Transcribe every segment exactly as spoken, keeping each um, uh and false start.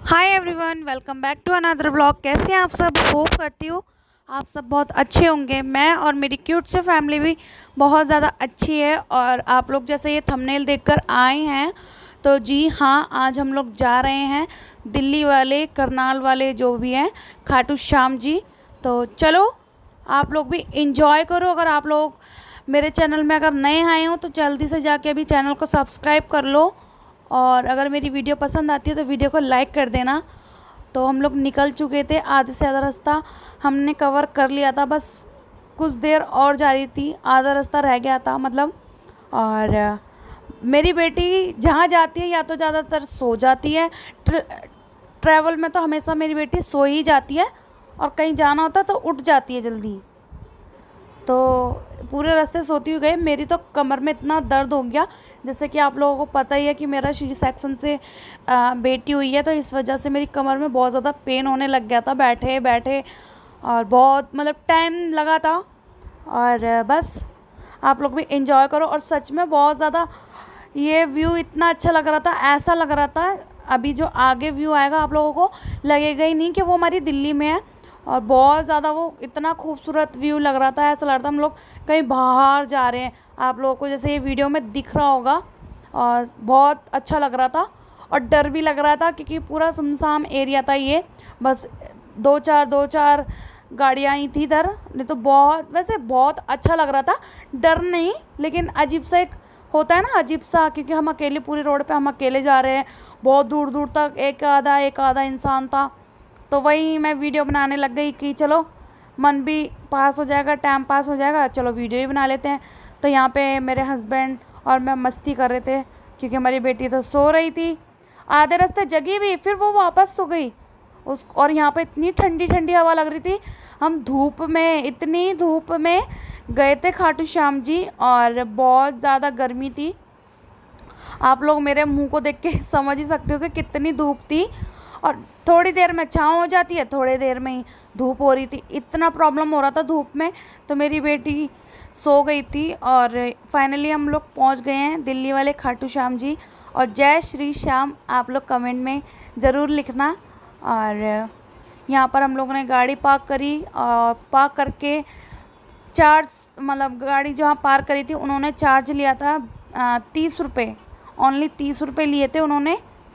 Hi everyone, welcome back to another blog. कैसे हैं आप सब? होप करती हूँ आप सब बहुत अच्छे होंगे। मैं और मेरी क्यूट से फैमिली भी बहुत ज़्यादा अच्छी है। और आप लोग जैसे ये थंबनेल देखकर आए हैं, तो जी हाँ, आज हम लोग जा रहे हैं दिल्ली वाले, करनाल वाले जो भी हैं, खाटू श्याम जी। तो चलो आप लोग भी इंजॉय करो। अगर आप लोग मेरे चैनल में अगर नए आए हो तो जल्दी से जाके अभी चैनल को सब्सक्राइब कर लो। और अगर मेरी वीडियो पसंद आती है तो वीडियो को लाइक कर देना। तो हम लोग निकल चुके थे, आधे से ज़्यादा रास्ता हमने कवर कर लिया था, बस कुछ देर और जा रही थी, आधा रास्ता रह गया था मतलब। और मेरी बेटी जहाँ जाती है या तो ज़्यादातर सो जाती है, ट्र, ट्रैवल में तो हमेशा मेरी बेटी सो ही जाती है, और कहीं जाना होता है तो उठ जाती है जल्दी। तो पूरे रास्ते सोती हुई गए। मेरी तो कमर में इतना दर्द हो गया, जैसे कि आप लोगों को पता ही है कि मेरा सी सेक्शन से आ, बेटी हुई है, तो इस वजह से मेरी कमर में बहुत ज़्यादा पेन होने लग गया था बैठे बैठे, और बहुत मतलब टाइम लगा था। और बस आप लोग भी इंजॉय करो। और सच में बहुत ज़्यादा ये व्यू इतना अच्छा लग रहा था, ऐसा लग रहा था अभी जो आगे व्यू आएगा आप लोगों को लगेगा ही नहीं कि वो हमारी दिल्ली में है। और बहुत ज़्यादा वो इतना खूबसूरत व्यू लग रहा था, ऐसा लग रहा था हम लोग कहीं बाहर जा रहे हैं। आप लोगों को जैसे ये वीडियो में दिख रहा होगा, और बहुत अच्छा लग रहा था। और डर भी लग रहा था क्योंकि पूरा सुनसान एरिया था ये, बस दो चार दो चार गाड़ियाँ ही थी इधर, नहीं तो बहुत वैसे बहुत अच्छा लग रहा था। डर नहीं, लेकिन अजीब सा एक होता है ना, अजीब सा, क्योंकि हम अकेले पूरे रोड पे हम अकेले जा रहे हैं, बहुत दूर दूर तक एक आधा एक आधा इंसान था। तो वही मैं वीडियो बनाने लग गई कि चलो मन भी पास हो जाएगा, टाइम पास हो जाएगा, चलो वीडियो ही बना लेते हैं। तो यहाँ पे मेरे हस्बैंड और मैं मस्ती कर रहे थे, क्योंकि हमारी बेटी तो सो रही थी, आधे रास्ते जगी भी, फिर वो वापस सो गई उस। और यहाँ पे इतनी ठंडी ठंडी हवा लग रही थी, हम धूप में, इतनी धूप में गए थे खाटू श्याम जी, और बहुत ज़्यादा गर्मी थी। आप लोग मेरे मुंह को देख के समझ ही सकते हो कि कितनी धूप थी। और थोड़ी देर में छाँव हो जाती है, थोड़ी देर में ही धूप हो रही थी, इतना प्रॉब्लम हो रहा था धूप में। तो मेरी बेटी सो गई थी, और फाइनली हम लोग पहुंच गए हैं दिल्ली वाले खाटू श्याम जी। और जय श्री श्याम आप लोग कमेंट में ज़रूर लिखना। और यहाँ पर हम लोगों ने गाड़ी पार्क करी, और पार्क करके चार्ज मतलब गाड़ी जहाँ पार्क करी थी उन्होंने चार्ज लिया था तीस रुपये, ओनली तीस रुपये लिए थे उन्होंने।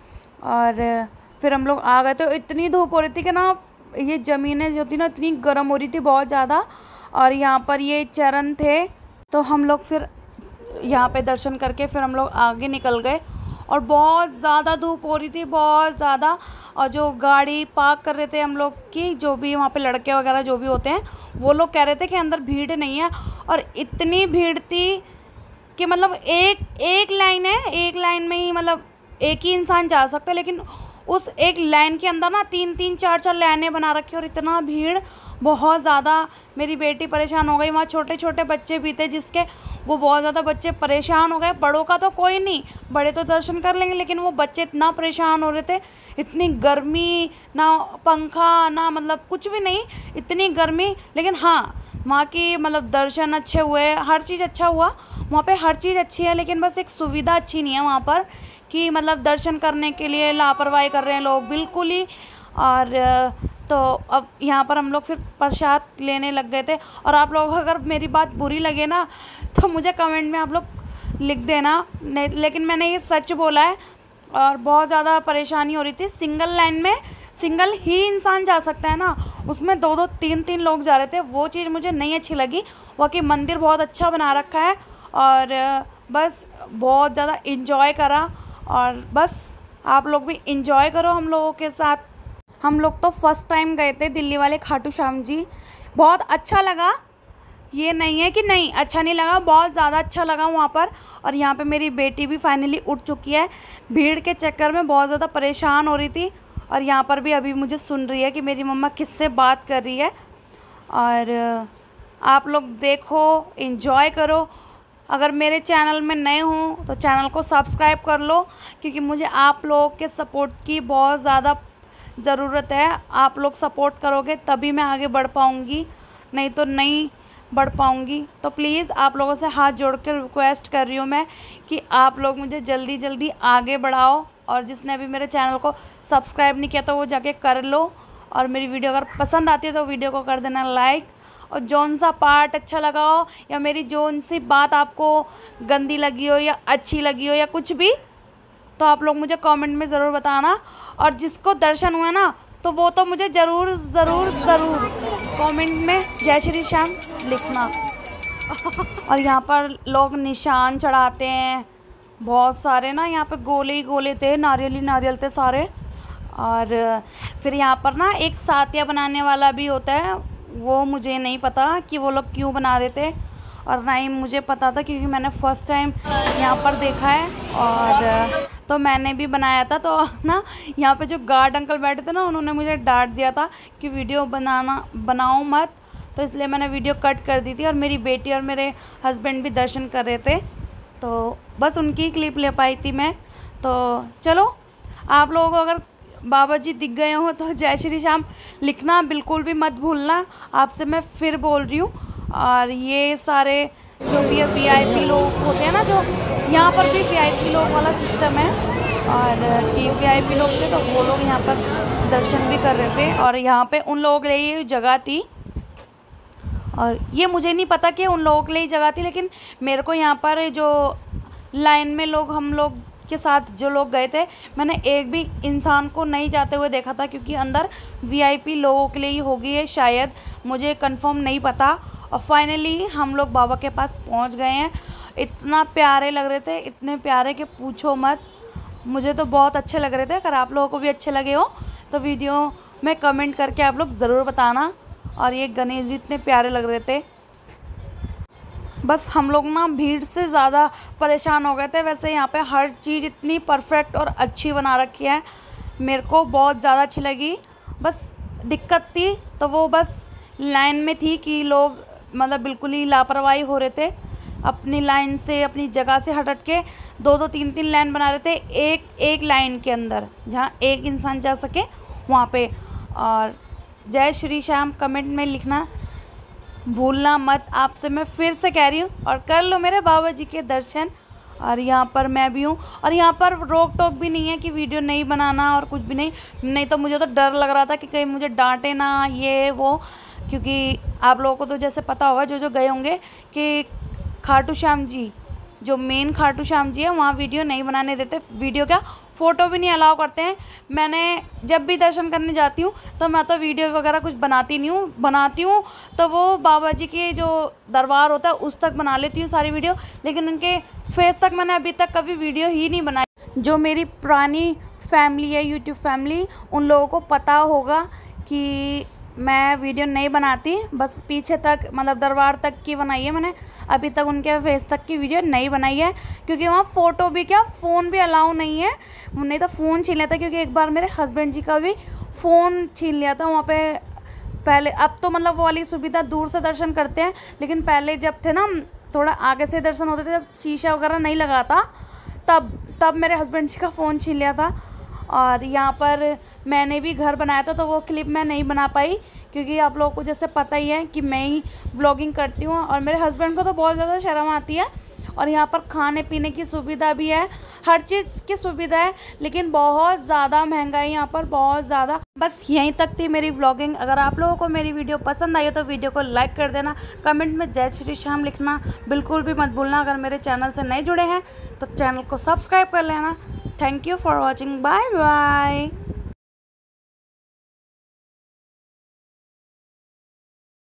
और फिर हम लोग आ गए थे। इतनी धूप हो रही थी कि ना, ये ज़मीनें जो थी ना इतनी गर्म हो रही थी बहुत ज़्यादा। और यहाँ पर ये चरण थे, तो हम लोग फिर यहाँ पे दर्शन करके फिर हम लोग आगे निकल गए। और बहुत ज़्यादा धूप हो रही थी, बहुत ज़्यादा। और जो गाड़ी पार्क कर रहे थे हम लोग की, जो भी वहाँ पे लड़के वगैरह जो भी होते हैं, वो लोग कह रहे थे कि अंदर भीड़ नहीं है। और इतनी भीड़ थी कि मतलब एक एक लाइन है, एक लाइन में ही मतलब एक ही इंसान जा सकता है, लेकिन उस एक लाइन के अंदर ना तीन तीन चार चार लाइनें बना रखी, और इतना भीड़, बहुत ज़्यादा। मेरी बेटी परेशान हो गई, वहाँ छोटे छोटे बच्चे भी थे जिसके, वो बहुत ज़्यादा बच्चे परेशान हो गए। बड़ों का तो कोई नहीं, बड़े तो दर्शन कर लेंगे, लेकिन वो बच्चे इतना परेशान हो रहे थे, इतनी गर्मी, ना पंखा ना मतलब कुछ भी नहीं, इतनी गर्मी। लेकिन हाँ, वहाँ की मतलब दर्शन अच्छे हुए, हर चीज़ अच्छा हुआ वहाँ पे, हर चीज़ अच्छी है, लेकिन बस एक सुविधा अच्छी नहीं है वहाँ पर, कि मतलब दर्शन करने के लिए लापरवाही कर रहे हैं लोग बिल्कुल ही। और तो अब यहाँ पर हम लोग फिर प्रसाद लेने लग गए थे। और आप लोग अगर मेरी बात बुरी लगे ना तो मुझे कमेंट में आप लोग लिख देना, नहीं लेकिन मैंने ये सच बोला है। और बहुत ज़्यादा परेशानी हो रही थी, सिंगल लाइन में सिंगल ही इंसान जा सकता है ना, उसमें दो दो तीन तीन लोग जा रहे थे, वो चीज़ मुझे नहीं अच्छी लगी। बाकी मंदिर बहुत अच्छा बना रखा है, और बस बहुत ज़्यादा इंजॉय करा। और बस आप लोग भी इंजॉय करो हम लोगों के साथ। हम लोग तो फर्स्ट टाइम गए थे दिल्ली वाले खाटू श्याम जी, बहुत अच्छा लगा, ये नहीं है कि नहीं अच्छा नहीं लगा, बहुत ज़्यादा अच्छा लगा वहाँ पर। और यहाँ पे मेरी बेटी भी फाइनली उठ चुकी है, भीड़ के चक्कर में बहुत ज़्यादा परेशान हो रही थी। और यहाँ पर भी अभी मुझे सुन रही है कि मेरी मम्मा किससे बात कर रही है। और आप लोग देखो, इंजॉय करो। अगर मेरे चैनल में नए हों तो चैनल को सब्सक्राइब कर लो, क्योंकि मुझे आप लोगों के सपोर्ट की बहुत ज़्यादा ज़रूरत है। आप लोग सपोर्ट करोगे तभी मैं आगे बढ़ पाऊँगी, नहीं तो नहीं बढ़ पाऊँगी। तो प्लीज़ आप लोगों से हाथ जोड़ कर रिक्वेस्ट कर रही हूँ मैं कि आप लोग मुझे जल्दी जल्दी आगे बढ़ाओ। और जिसने अभी मेरे चैनल को सब्सक्राइब नहीं किया तो वो जाके कर लो। और मेरी वीडियो अगर पसंद आती है तो वीडियो को कर देना लाइक। और जौन सा पार्ट अच्छा लगा हो या मेरी जौन सी बात आपको गंदी लगी हो या अच्छी लगी हो या कुछ भी, तो आप लोग मुझे कमेंट में ज़रूर बताना। और जिसको दर्शन हुआ ना तो वो तो मुझे ज़रूर ज़रूर ज़रूर कमेंट में जय श्री श्याम लिखना। और यहाँ पर लोग निशान चढ़ाते हैं बहुत सारे ना, यहाँ पे गोले ही गोले थे, नारियल ही नारियल थे सारे। और फिर यहाँ पर ना एक सातिया बनाने वाला भी होता है, वो मुझे नहीं पता कि वो लोग क्यों बना रहे थे और ना ही मुझे पता था क्योंकि मैंने फ़र्स्ट टाइम यहाँ पर देखा है। और तो मैंने भी बनाया था। तो ना यहाँ पे जो गार्ड अंकल बैठे थे ना, उन्होंने मुझे डांट दिया था कि वीडियो बनाना बनाओ मत, तो इसलिए मैंने वीडियो कट कर दी थी। और मेरी बेटी और मेरे हस्बैंड भी दर्शन कर रहे थे, तो बस उनकी क्लिप ले पाई थी मैं। तो चलो, आप लोगों को अगर बाबा जी दिख गए हो तो जय श्री श्याम लिखना बिल्कुल भी मत भूलना, आपसे मैं फिर बोल रही हूँ। और ये सारे जो भी वी आई पी लोग होते हैं ना, जो यहाँ पर भी वी आई पी लोग वाला सिस्टम है, और ये वी आई पी लोग थे तो वो लोग यहाँ पर दर्शन भी कर रहे थे। और यहाँ पे उन लोगों के लिए ये जगह थी, और ये मुझे नहीं पता कि उन लोगों के लिए जगह थी, लेकिन मेरे को यहाँ पर जो लाइन में लोग हम लोग के साथ जो लोग गए थे, मैंने एक भी इंसान को नहीं जाते हुए देखा था, क्योंकि अंदर वी आई पी लोगों के लिए ही होगी है शायद, मुझे कंफर्म नहीं पता। और फाइनली हम लोग बाबा के पास पहुंच गए हैं। इतना प्यारे लग रहे थे, इतने प्यारे कि पूछो मत। मुझे तो बहुत अच्छे लग रहे थे। अगर आप लोगों को भी अच्छे लगे हो तो वीडियो में कमेंट करके आप लोग ज़रूर बताना। और ये गणेश जी इतने प्यारे लग रहे थे। बस हम लोग ना भीड़ से ज़्यादा परेशान हो गए थे। वैसे यहाँ पे हर चीज़ इतनी परफेक्ट और अच्छी बना रखी है, मेरे को बहुत ज़्यादा अच्छी लगी। बस दिक्कत थी तो वो बस लाइन में थी कि लोग मतलब बिल्कुल ही लापरवाही हो रहे थे, अपनी लाइन से अपनी जगह से हट हट के दो दो तीन तीन लाइन बना रहे थे एक एक लाइन के अंदर, जहाँ एक इंसान जा सके वहाँ पे। और जय श्री श्याम कमेंट में लिखना भूलना मत, आपसे मैं फिर से कह रही हूँ। और कर लो मेरे बाबा जी के दर्शन। और यहाँ पर मैं भी हूँ, और यहाँ पर रोक टोक भी नहीं है कि वीडियो नहीं बनाना और कुछ भी नहीं। नहीं तो मुझे तो डर लग रहा था कि कहीं मुझे डांटे ना ये वो, क्योंकि आप लोगों को तो जैसे पता होगा जो जो गए होंगे कि खाटू श्याम जी, जो मेन खाटू श्याम जी है, वहाँ वीडियो नहीं बनाने देते। वीडियो क्या, फ़ोटो भी नहीं अलाउ करते हैं। मैंने जब भी दर्शन करने जाती हूँ तो मैं तो वीडियो वगैरह कुछ बनाती नहीं हूँ, बनाती हूँ तो वो बाबा जी के जो दरबार होता है उस तक बना लेती हूँ सारी वीडियो, लेकिन उनके फेस तक मैंने अभी तक कभी वीडियो ही नहीं बनाई। जो मेरी पुरानी फैमिली है, यूट्यूब फैमिली, उन लोगों को पता होगा कि मैं वीडियो नहीं बनाती, बस पीछे तक मतलब दरबार तक की बनाई है मैंने, अभी तक उनके फेस तक की वीडियो नहीं बनाई है। क्योंकि वहाँ फ़ोटो भी क्या, फ़ोन भी अलाउ नहीं है, नहीं तो फ़ोन छीन लिया था। क्योंकि एक बार मेरे हस्बैंड जी का भी फ़ोन छीन लिया था वहाँ पे पहले। अब तो मतलब वो वाली सुविधा दूर से दर्शन करते हैं, लेकिन पहले जब थे ना थोड़ा आगे से दर्शन होते थे, जब शीशा वगैरह नहीं लगा था, तब तब मेरे हस्बैंड जी का फ़ोन छीन लिया था। और यहाँ पर मैंने भी घर बनाया था तो वो क्लिप मैं नहीं बना पाई, क्योंकि आप लोगों को जैसे पता ही है कि मैं ही व्लॉगिंग करती हूँ और मेरे हस्बैंड को तो बहुत ज़्यादा शर्म आती है। और यहाँ पर खाने पीने की सुविधा भी है, हर चीज़ की सुविधा है, लेकिन बहुत ज़्यादा महंगा है यहाँ पर, बहुत ज़्यादा। बस यहीं तक थी मेरी व्लॉगिंग। अगर आप लोगों को मेरी वीडियो पसंद आई हो तो वीडियो को लाइक कर देना, कमेंट में जय श्री श्याम लिखना बिल्कुल भी मत भूलना। अगर मेरे चैनल से नए जुड़े हैं तो चैनल को सब्सक्राइब कर लेना। Thank you for watching, bye bye.